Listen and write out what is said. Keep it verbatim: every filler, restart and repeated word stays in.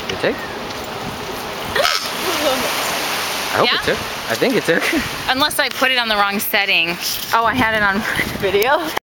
It took? I hope Yeah? it took. I think it took. Unless I put it on the wrong setting. Oh, I had it on video.